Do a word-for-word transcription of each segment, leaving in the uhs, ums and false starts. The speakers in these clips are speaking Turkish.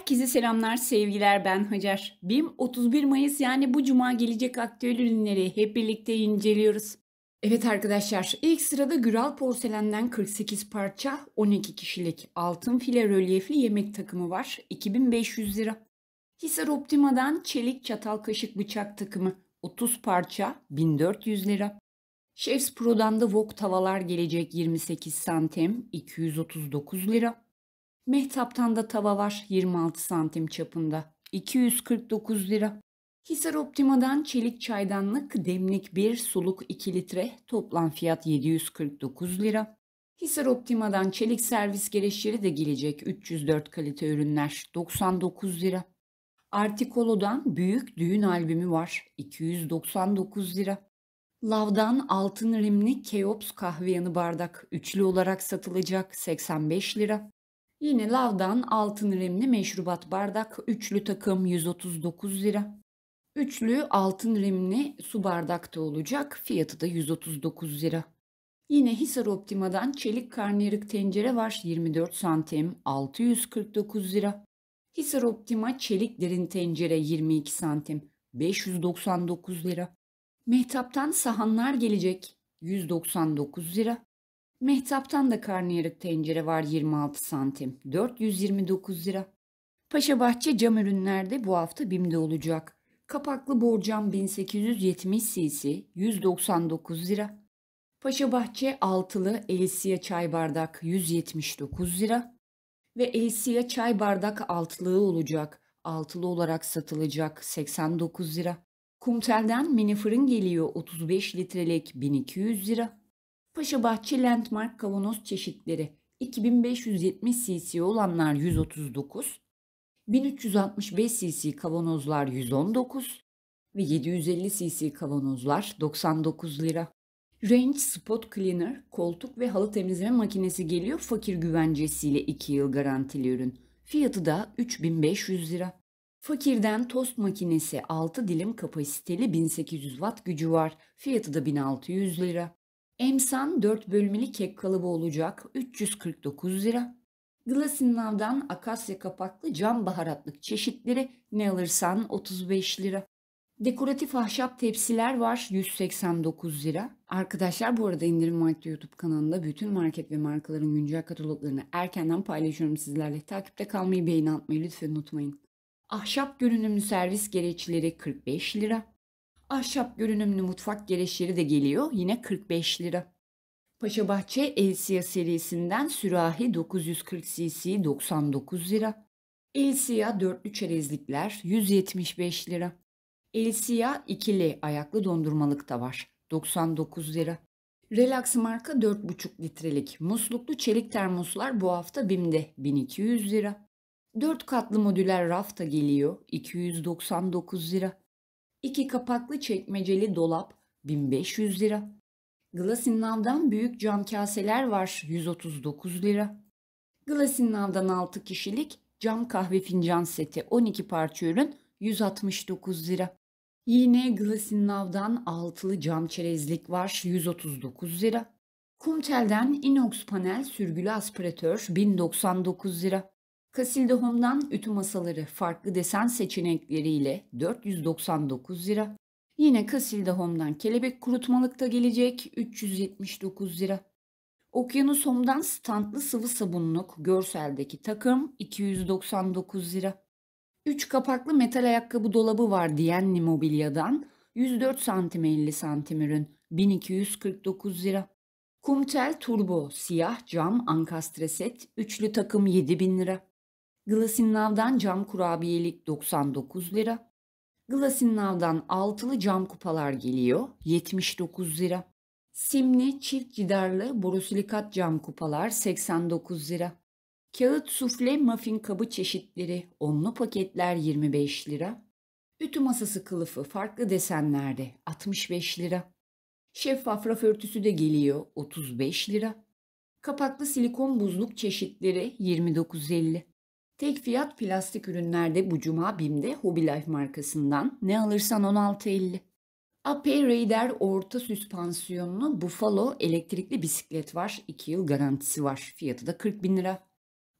Herkese selamlar, sevgiler. Ben Hacer. BİM otuz bir Mayıs yani bu cuma gelecek aktüel ürünleri hep birlikte inceliyoruz. Evet arkadaşlar, ilk sırada Güral Porselen'den kırk sekiz parça on iki kişilik altın file rölyefli yemek takımı var. iki bin beş yüz lira. Hisar Optima'dan çelik çatal kaşık bıçak takımı otuz parça bin dört yüz lira. Chefs Pro'dan da wok tavalar gelecek yirmi sekiz santim iki yüz otuz dokuz lira. Mehtap'tan da tava var yirmi altı santim çapında iki yüz kırk dokuz lira. Hisar Optima'dan çelik çaydanlık demlik bir suluk iki litre toplam fiyat yedi yüz kırk dokuz lira. Hisar Optima'dan çelik servis gereçleri de gelecek üç yüz dört kalite ürünler doksan dokuz lira. Artikolo'dan büyük düğün albümü var iki yüz doksan dokuz lira. Lav'dan altın rimli Keops kahve yanı bardak üçlü olarak satılacak seksen beş lira. Yine Lav'dan altın rimli meşrubat bardak üçlü takım yüz otuz dokuz lira. Üçlü altın rimli su bardak da olacak. Fiyatı da yüz otuz dokuz lira. Yine Hisar Optima'dan çelik karnıyarık tencere var yirmi dört santim altı yüz kırk dokuz lira. Hisar Optima çelik derin tencere yirmi iki santim beş yüz doksan dokuz lira. Mehtap'tan sahanlar gelecek yüz doksan dokuz lira. Mehtap'tan da karnıyarık tencere var yirmi altı santim dört yüz yirmi dokuz lira. Paşabahçe cam ürünlerde bu hafta BİM'de olacak. Kapaklı borcam bin sekiz yüz yetmiş cc yüz doksan dokuz lira. Paşabahçe altılı Elsiya çay bardak yüz yetmiş dokuz lira. Ve Elsiya çay bardak altılığı olacak. Altılı olarak satılacak seksen dokuz lira. Kumtel'den mini fırın geliyor otuz beş litrelik bin iki yüz lira. Paşabahçe Landmark kavanoz çeşitleri iki bin beş yüz yetmiş cc olanlar yüz otuz dokuz, bin üç yüz altmış beş cc kavanozlar yüz on dokuz ve yedi yüz elli cc kavanozlar doksan dokuz lira. Range Spot Cleaner koltuk ve halı temizleme makinesi geliyor fakir güvencesiyle iki yıl garantili ürün. Fiyatı da üç bin beş yüz lira. Fakir'den tost makinesi altı dilim kapasiteli bin sekiz yüz watt gücü var. Fiyatı da bin altı yüz lira. Emsan dört bölmeli kek kalıbı olacak üç yüz kırk dokuz lira. Glasinav'dan akasya kapaklı cam baharatlık çeşitleri ne alırsan otuz beş lira. Dekoratif ahşap tepsiler var yüz seksen dokuz lira. Arkadaşlar bu arada İndirim Market YouTube kanalında bütün market ve markaların güncel kataloglarını erkenden paylaşıyorum sizlerle. Takipte kalmayı, beğeni atmayı lütfen unutmayın. Ahşap görünümlü servis gereçleri kırk beş lira. Ahşap görünümlü mutfak gereçleri de geliyor yine kırk beş lira. Paşabahçe Elsiya serisinden sürahi dokuz yüz kırk cc doksan dokuz lira. Elsiya dörtlü çerezlikler yüz yetmiş beş lira. Elsiya ikili ayaklı dondurmalık da var doksan dokuz lira. Relax marka dört buçuk litrelik musluklu çelik termoslar bu hafta BİM'de bin iki yüz lira. dört katlı modüler raf da geliyor iki yüz doksan dokuz lira. iki kapaklı çekmeceli dolap bin beş yüz lira. Glasinav'dan büyük cam kaseler var yüz otuz dokuz lira. Glasinav'dan altı kişilik cam kahve fincan seti on iki parça ürün yüz altmış dokuz lira. Yine Glasinav'dan altılı cam çerezlik var yüz otuz dokuz lira. Kumtel'den inox panel sürgülü aspiratör bin doksan dokuz lira. Casilda Home'dan ütü masaları farklı desen seçenekleriyle dört yüz doksan dokuz lira. Yine Casilda Home'dan kelebek kurutmalık da gelecek üç yüz yetmiş dokuz lira. Okyanus Home'dan standlı sıvı sabunluk görseldeki takım iki yüz doksan dokuz lira. üç kapaklı metal ayakkabı dolabı var Diyenli Mobilya'dan yüz dört santim elli santim ürün bin iki yüz kırk dokuz lira. Kumtel Turbo siyah cam ankastre set üçlü takım yedi bin lira. Glasinav'dan cam kurabiyelik doksan dokuz lira. Glasinav'dan altılı cam kupalar geliyor yetmiş dokuz lira. Simli çift cidarlı borosilikat cam kupalar seksen dokuz lira. Kağıt sufle muffin kabı çeşitleri onlu paketler yirmi beş lira. Ütü masası kılıfı farklı desenlerde altmış beş lira. Şeffaf raf örtüsü de geliyor otuz beş lira. Kapaklı silikon buzluk çeşitleri yirmi dokuz elli. Tek fiyat plastik ürünlerde bu cuma BİM'de Hobbylife markasından ne alırsan on altı elli. A P Raider orta süspansiyonlu Buffalo elektrikli bisiklet var. iki yıl garantisi var. Fiyatı da kırk bin lira.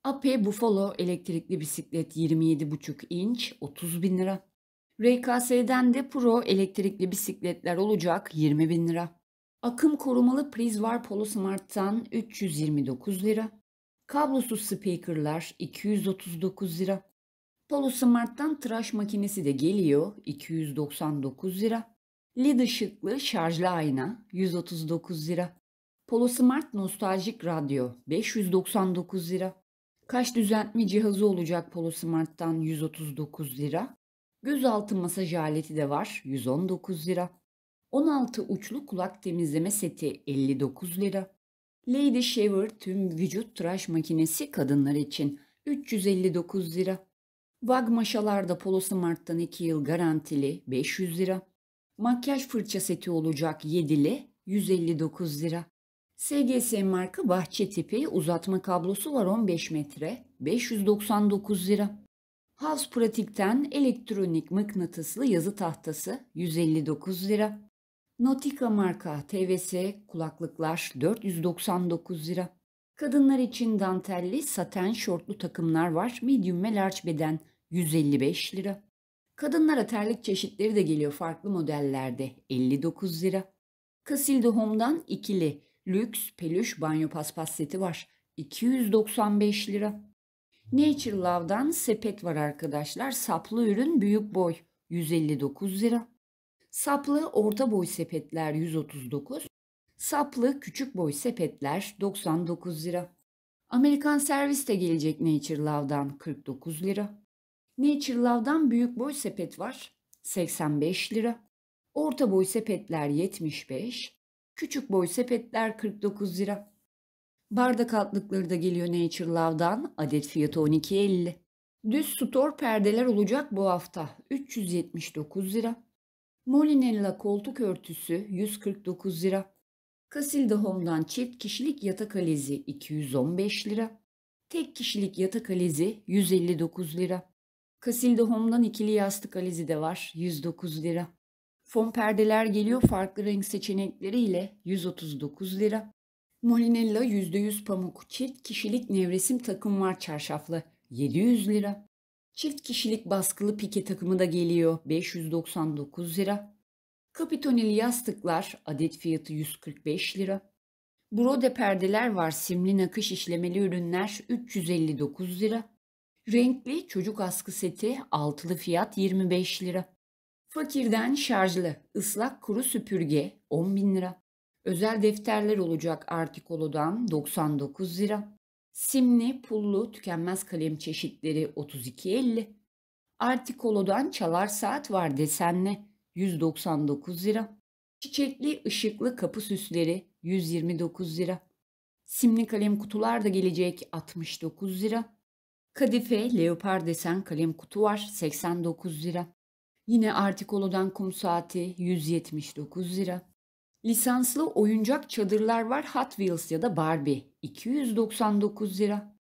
A P Buffalo elektrikli bisiklet yirmi yedi buçuk inç otuz bin lira. R K S'den de Pro elektrikli bisikletler olacak yirmi bin lira. Akım korumalı priz var Polo Smart'tan üç yüz yirmi dokuz lira. Kablosuz speakerlar iki yüz otuz dokuz lira. Polo Smart'tan tıraş makinesi de geliyor iki yüz doksan dokuz lira. L E D ışıklı şarjlı ayna yüz otuz dokuz lira. Polo Smart nostaljik radyo beş yüz doksan dokuz lira. Kaş düzeltme cihazı olacak Polo Smart'tan yüz otuz dokuz lira. Gözaltı masaj aleti de var yüz on dokuz lira. on altı uçlu kulak temizleme seti elli dokuz lira. Lady Shower tüm vücut tıraş makinesi kadınlar için üç yüz elli dokuz lira. Vag maşalarda Polo Smart'tan iki yıl garantili beş yüz lira. Makyaj fırça seti olacak yedili yüz elli dokuz lira. S G S marka bahçe tipi uzatma kablosu var on beş metre beş yüz doksan dokuz lira. House Pratik'ten elektronik mıknatıslı yazı tahtası yüz elli dokuz lira. Nautica marka T V S kulaklıklar dört yüz doksan dokuz lira. Kadınlar için dantelli saten şortlu takımlar var medium ve large beden yüz elli beş lira. Kadınlara terlik çeşitleri de geliyor farklı modellerde elli dokuz lira. Casilda Home'dan ikili lüks peluş banyo paspas seti var iki yüz doksan beş lira. Nature Love'dan sepet var arkadaşlar. Saplı ürün büyük boy yüz elli dokuz lira. Saplı orta boy sepetler yüz otuz dokuz. Saplı küçük boy sepetler doksan dokuz lira. Amerikan servis de gelecek Nature Love'dan kırk dokuz lira. Nature Love'dan büyük boy sepet var seksen beş lira. Orta boy sepetler yetmiş beş. Küçük boy sepetler kırk dokuz lira. Bardak altlıkları da geliyor Nature Love'dan. Adet fiyatı on iki elli. Düz store perdeler olacak bu hafta. üç yüz yetmiş dokuz lira. Molinella koltuk örtüsü yüz kırk dokuz lira. Casilda Home'dan çift kişilik yatak alezi iki yüz on beş lira. Tek kişilik yatak alezi yüz elli dokuz lira. Casilda Home'dan ikili yastık alezi de var yüz dokuz lira. Fon perdeler geliyor farklı renk seçenekleriyle yüz otuz dokuz lira. Molinella yüzde yüz pamuk çift kişilik nevresim takım var çarşaflı yedi yüz lira. Çift kişilik baskılı pike takımı da geliyor beş yüz doksan dokuz lira. Kapitoneli yastıklar adet fiyatı yüz kırk beş lira. Brode perdeler var simli nakış işlemeli ürünler üç yüz elli dokuz lira. Renkli çocuk askı seti altılı fiyat yirmi beş lira. Fakirden şarjlı ıslak kuru süpürge on bin lira. Özel defterler olacak Articolo'dan doksan dokuz lira. Simli pullu tükenmez kalem çeşitleri otuz iki elli. Articolo'dan çalar saat var desenli yüz doksan dokuz lira. Çiçekli ışıklı kapı süsleri yüz yirmi dokuz lira. Simli kalem kutular da gelecek altmış dokuz lira. Kadife leopar desen kalem kutu var seksen dokuz lira. Yine Articolo'dan kum saati yüz yetmiş dokuz lira. Lisanslı oyuncak çadırlar var Hot Wheels ya da Barbie iki yüz doksan dokuz lira.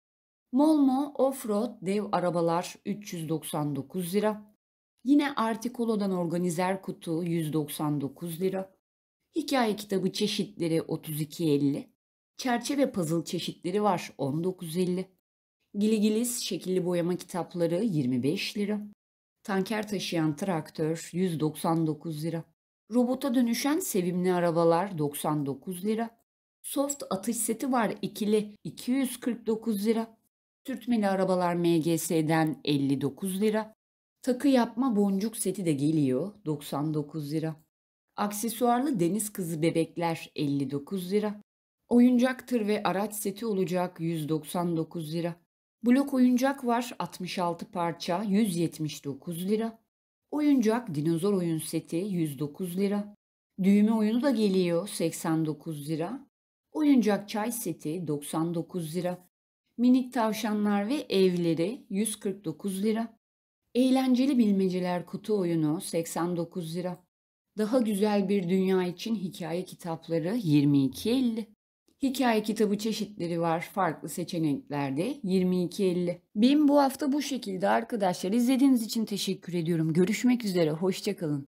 Molmo Offroad dev arabalar üç yüz doksan dokuz lira. Yine Articolo'dan organizer kutu yüz doksan dokuz lira. Hikaye kitabı çeşitleri otuz iki elli. Çerçeve puzzle çeşitleri var on dokuz elli. Giligilis şekilli boyama kitapları yirmi beş lira. Tanker taşıyan traktör yüz doksan dokuz lira. Robota dönüşen sevimli arabalar doksan dokuz lira. Soft atış seti var ikili iki yüz kırk dokuz lira. Sürtmeli arabalar M G S'den elli dokuz lira. Takı yapma boncuk seti de geliyor doksan dokuz lira. Aksesuarlı deniz kızı bebekler elli dokuz lira. Oyuncak tır ve araç seti olacak yüz doksan dokuz lira. Blok oyuncak var altmış altı parça yüz yetmiş dokuz lira. Oyuncak dinozor oyun seti yüz dokuz lira. Düğme oyunu da geliyor seksen dokuz lira. Oyuncak çay seti doksan dokuz lira. Minik tavşanlar ve evleri yüz kırk dokuz lira. Eğlenceli bilmeceler kutu oyunu seksen dokuz lira. Daha güzel bir dünya için hikaye kitapları yirmi iki elli. Hikaye kitabı çeşitleri var farklı seçeneklerde yirmi iki elli. Benim bu hafta bu şekilde arkadaşlar. İzlediğiniz için teşekkür ediyorum. Görüşmek üzere. Hoşça kalın.